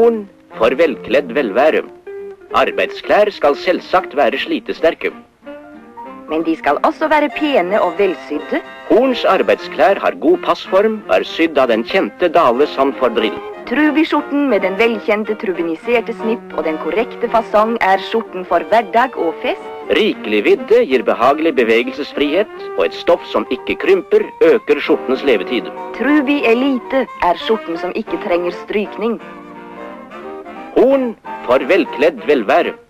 Horn for velkledd velvære. Arbeidsklær skal selvsagt være slitesterke. Men de skal også være pene og velsydde. Horns arbeidsklær har god passform og er sydd av den kjente Dale Sandford-drill. Truby-skjorten med den velkjente trubiniserte snipp og den korrekte fasong er skjorten for hverdag og fest. Rikelig vidde gir behagelig bevegelsesfrihet, og et stoff som ikke krymper, øker skjortens levetid. Truby Elite er skjorten som ikke trenger strykning. Horn for velkledd velvære.